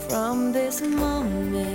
From this moment,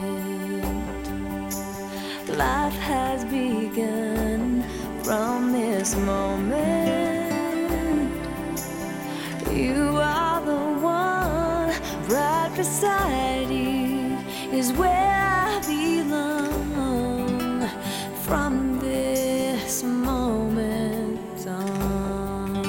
life has begun. From this moment, you are the one. Right beside you is where I belong. From this moment on,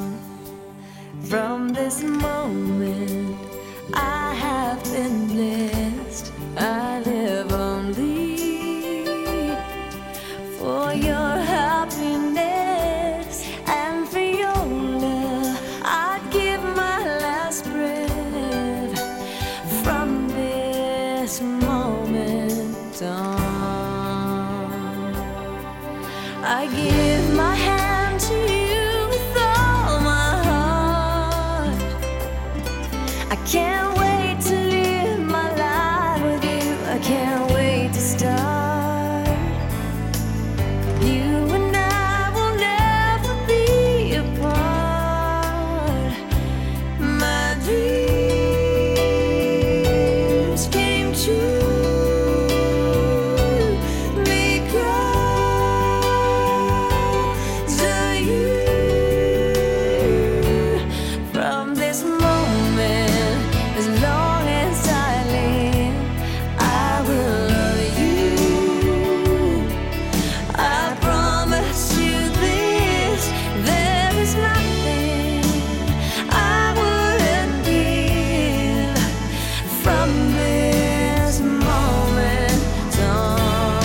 from this moment, I have been blessed. I live only for your happiness and for your love. I'd give my last breath. From this moment on, I give my hand to you with all my heart. I can't wait to live my life with you. I can't wait to start. You and I will never be apart. My dreams came true because of you. From this moment, as long as I live, I will love you. I promise you this, there is nothing I wouldn't give. From this moment on.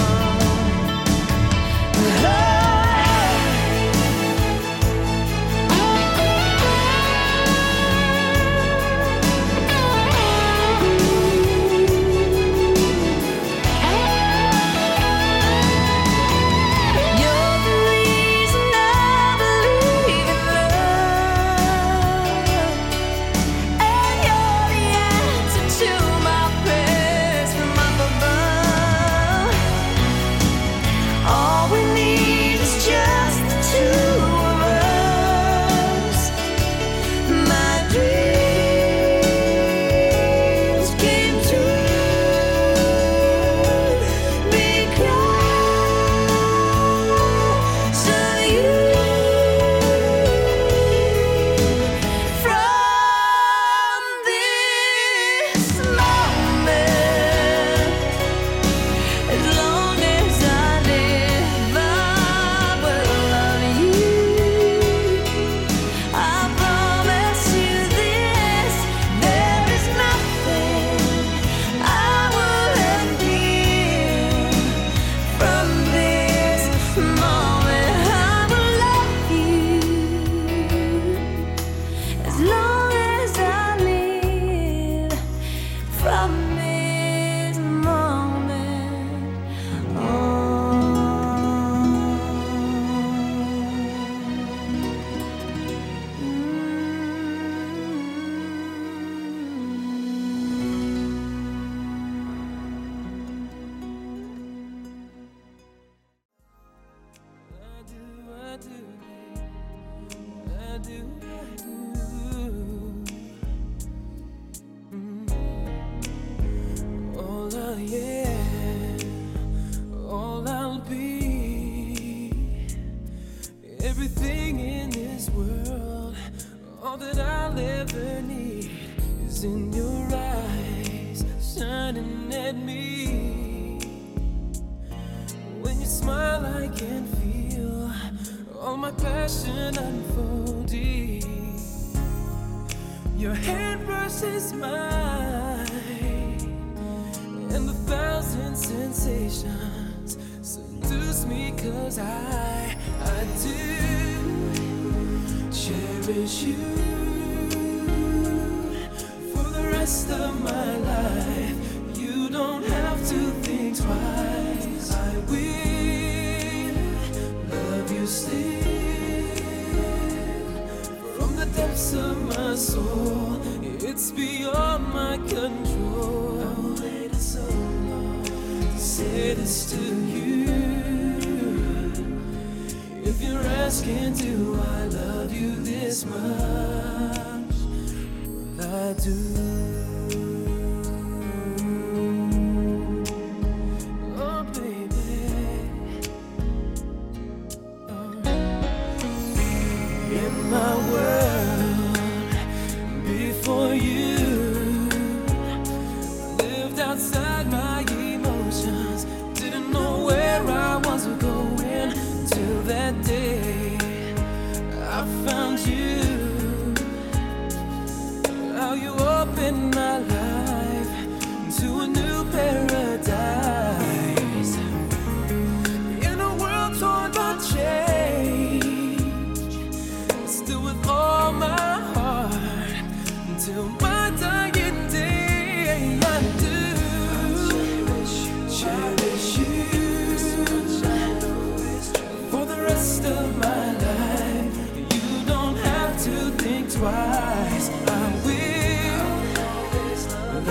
You're the reason I believe in love, and you're the answer to my prayers from up above. All we need is just the two of us. My dreams came true because of you. From this moment, as long as I live, I will love you. I promise you this, there is nothing I wouldn't give. From this moment, I will love you as long as I live. From this moment All I am, all I'll be, everything in this world, all that I'll ever need is in your eyes, shining at me. When you smile, I can feel all my passion unfolding. Your hand brushes mine, and 1,000 sensations seduce me, 'cause I do cherish you for the rest of my life. You don't have to think twice. I will love you still from the depths of my soul. It's beyond my control. I waited so long to say this to you. If you're asking, do I love you this much? Well, I do.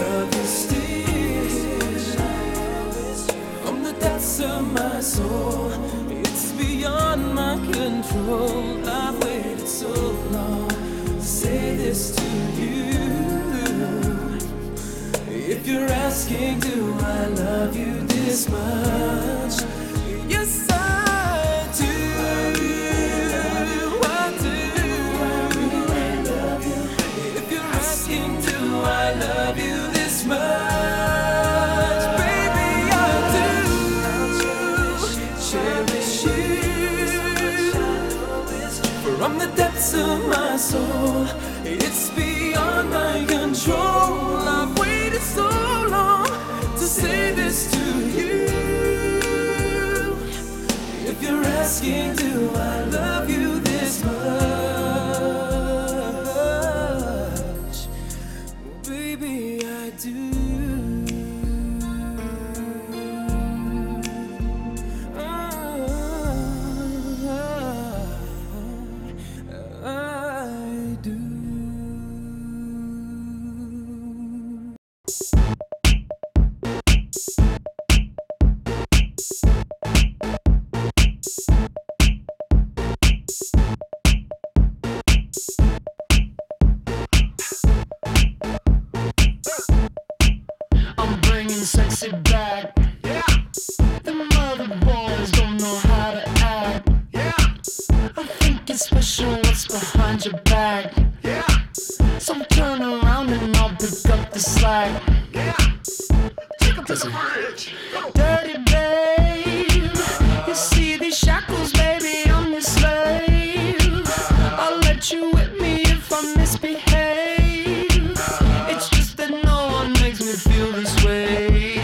love you still. From the depths of my soul, it's beyond my control. I've waited so long to say this to you. If you're asking, do I love you this much? Yes, I do. I do. I love you. If you're asking, do I love you this much? Baby, I do. Cherish you. From the depths of my soul, it's beyond my control. I've waited so long to say this to you. If you're asking, do I love you this much? Well, baby, I do. I do. I'm bringing sexy back. Yeah. The mother boys don't know how to act. Yeah. I think it's special what's behind your back. Yeah. So turn around and I'll pick up the slack. Yeah. Take them to the bridge. Dirty babe, you see these shackles, baby, I'm your slave. I'll let you whip me if I misbehave. It's just that no one makes me feel this way.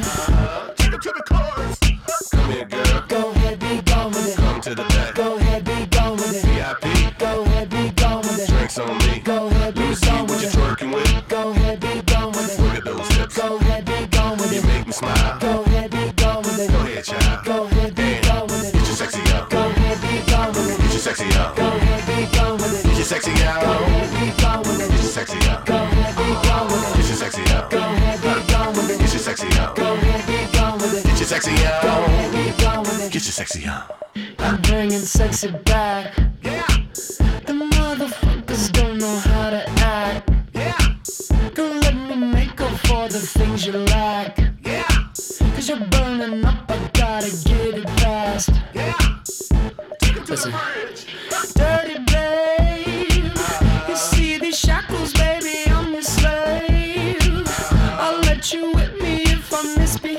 Take it to the chorus. Come here, girl. Go ahead, be gone with it. Come to the back. Go ahead, be gone with it. VIP. Go ahead, be gone with it. Drinks on me. Go ahead, Let be me see gone what with you're it. twerking with. Go ahead, be gone with it. Look at those hips. Go ahead, be gone with You it. make me smile. Go ahead, be gone with it. Go ahead, child. Go ahead, be Damn. gone with it. Get your sexy out. Go ahead, be gone with it. Get your sexy out. Go ahead, be gone with it. Get your sexy out. Go ahead, be gone with it. Get your sexy out. Go ahead, be gone with it. Get your sexy out. Go ahead, be gone with it. Get your sexy out. Go ahead, be gone with it. Get your sexy out. Go ahead, be gone with it. Get your sexy out. I'm bringing sexy back. Yeah. The motherfuckers don't know how to act. Yeah. Girl, let me make up for the things you lack. Yeah. Cause you're burning up, I gotta get it fast. Yeah. Take it to Listen. the bridge. Dirty babe, you see these shackles, baby, I'm your slave. I'll let you whip me if I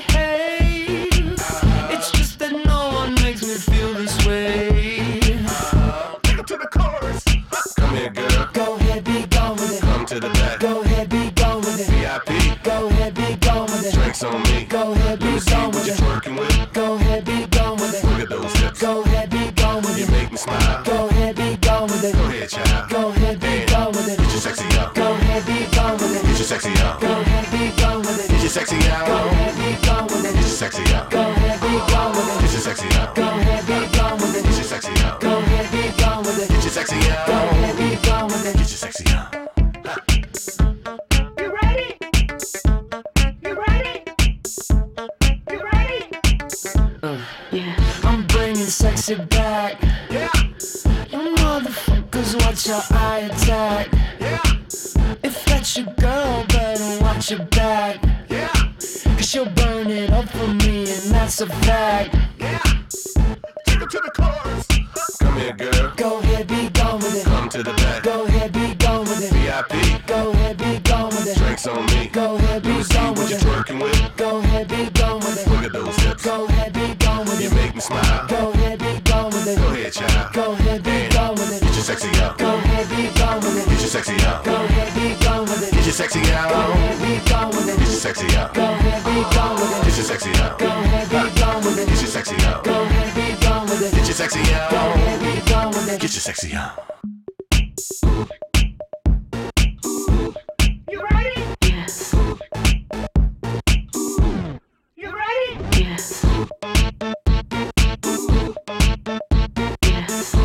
misbehave. It's just that no one makes me feel this way. Take it to the chorus. Come here, girl. Go ahead, be gone with it. Come to the back. Go ahead, be gone with it. VIP. Go ahead, be gone with it. Drinks on me. Go ahead, Let be me see gone what with you're it. twerking with. Go ahead, be gone with it. Look at those hips. Go ahead, be gone with You it. make me smile. Go ahead, be gone with it. Go ahead, child. Go ahead, be Damn. gone with it. Get your sexy out. Go ahead, be gone with it. Get your sexy out. Go ahead, be gone with it. Get your sexy out. Go ahead, be gone with Get it. your sexy out. Go ahead, be gone with Get it. your sexy out. Go ahead, be gone with Get it. your sexy out. Go ahead, be gone with it. Get your sexy out. Go ahead, be gone with it. Get your sexy out. You ready? You ready? You ready? Yeah, I'm bringing sexy back. Yeah. You motherfuckers, watch your eye attack. Yeah. If that's your girl, better watch your back. Yeah. Cause she'll burn it up for me, and that's a fact. Yeah. Take it to the chorus. Come here, girl. Go ahead, be gone with it. Come to the back. Go ahead, be gone with it. VIP. Go ahead, be gone with it. Drinks on me. Go ahead, Let be me see gone what with you're it. twerking with. Go ahead, be gone with it. Look at those hips. Go ahead, be gone with You it. make me smile. Go ahead, be gone with it. Go ahead, child. Go ahead, be Damn. gone with it. Get your sexy out. Go ahead, be gone with it. Get your sexy out. Go ahead, be gone with it. Get your sexy Go out. ahead, be gone with Get it. your sexy out. Go ahead, be gone with Get it. your sexy out. Go ahead, be gone with it. Get your sexy out. Go ahead, be gone with it. Get your sexy Go out. ahead, be gone with it. Get your sexy out. You ready? Yes, You ready? yes, yes.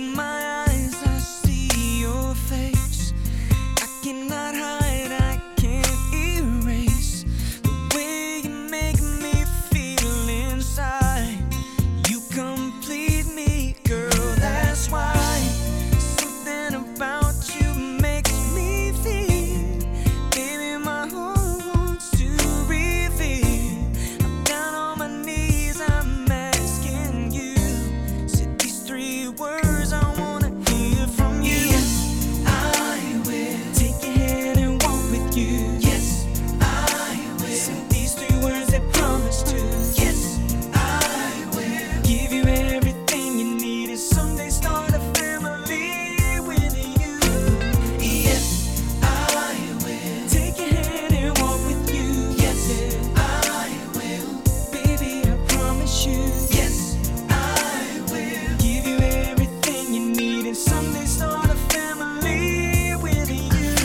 In my eyes I see your face. I cannot hide, I can't erase the way you make me feel inside. You complete me, girl, that's why. Something about you makes me feel. Baby, my heart wants to reveal. I'm down on my knees, I'm asking you. Said these 3 words I wanna hear from you. Yes, I will. Take your hand and walk with you. Yes, I will. Said these 3 words I promise to. Yes, I will. Give you everything you need and someday start a family with you. Yes, I will. Take your hand and walk with you. Yes, I will. Baby, I promise you. Yes, I will. Give you everything you need and someday start a family with you.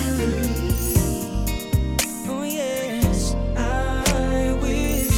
Oh yes, I will.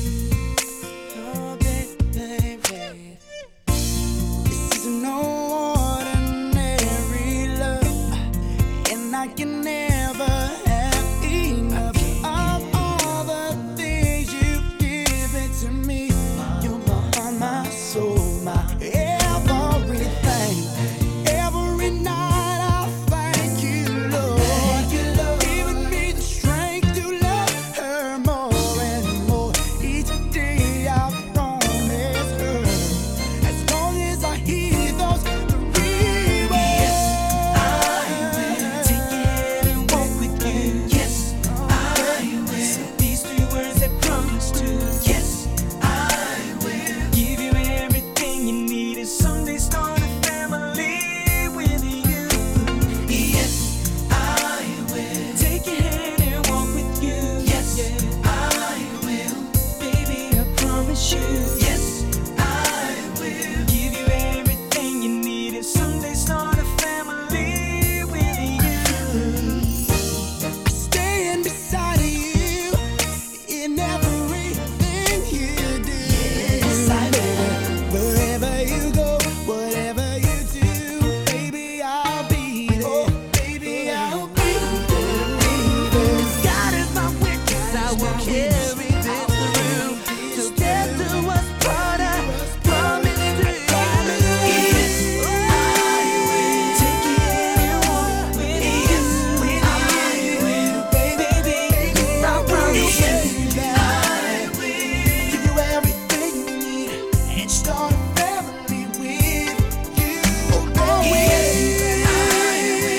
Oh baby, this is no ordinary love, and I can never have enough of all the things you give it to me. You're my heart, my soul, my everything. Every night I thank you, Lord, giving me the strength to love her more and more. Each day I promise her, as long as I hear those 3 words. Yes, I will. Take your hand and walk with you. Yes, I will. Say these 3 words I promise to. Yes, I will. Give you everything you need and someday start a family with you. Yes, I will. Take your hand and walk with you. Yes, I will. Baby, I promise you. Yes, I will. Give you everything you need and someday start a family with you. Staying beside you in everything you do. Yes, I will. Wherever you go, whatever you do, baby, I'll be there. Oh, baby, I'll be there. God is my witness, I will carry this through. Together was part of promise to you. Yes, I will. Take your hand and walk with you. Yes, I will. Baby, I promise you that I will give you everything you need and start a family with you. Oh, yes, I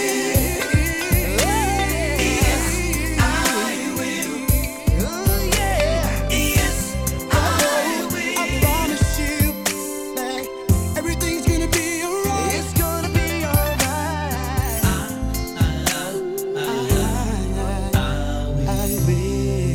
will. Yes, I will. Oh, yeah. Yes, I will. I promise you that everything's gonna be alright. It's gonna be alright. I will.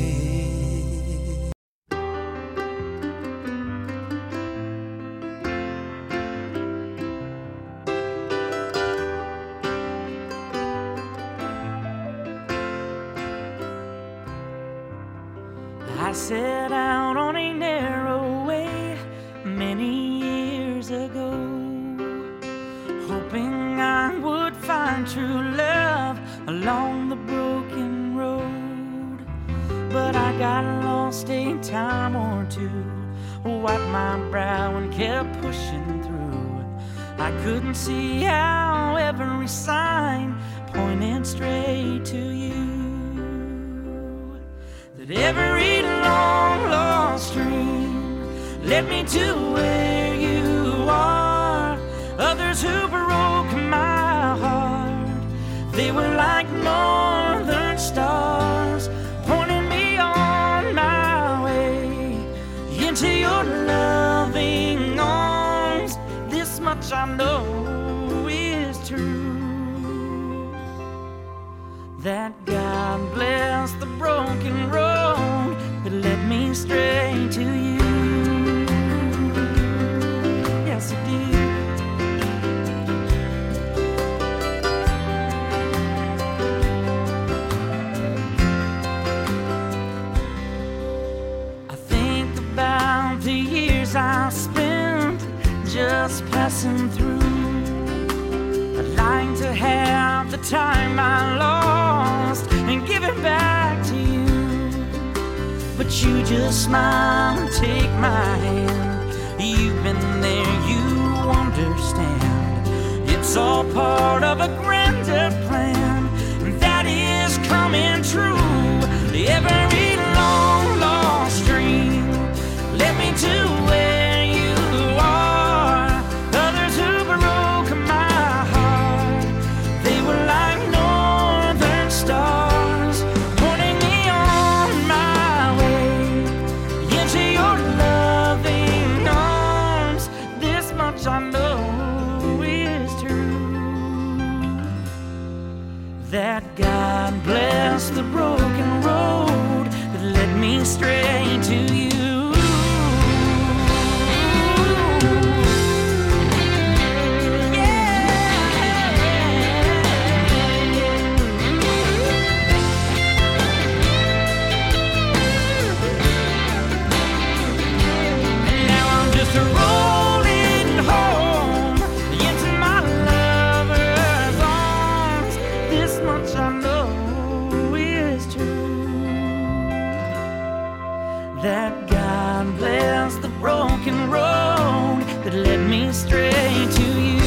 I set out on a narrow way many years ago, hoping I would find true love along the broken road. But I got lost a time or two, wiped my brow and kept pushing through. I couldn't see how every sign pointed straight to you. That every long lost dream led me to where you are. Others who broke my heart, they were like northern stars, pointing me on my way into your loving arms. This much I know is true, that God bless the broken road that led me straight to you. Yes, it did. I think about the years I spent just passing through, the time I lost and give it back to you. But you just smile and take my hand. You've been there, you understand. It's all part of a grander plan that is coming true. Every long lost dream led me to where you are. Others who broke my heart, they were like northern stars, pointing me on my way into your loving arms. This much I know is true, that God bless the broken road that led me straight to you. That God bless the broken road that led me straight to you.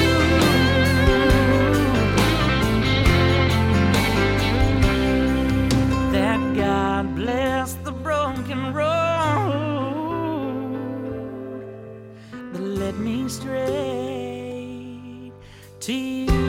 That God bless the broken road that led me straight to you.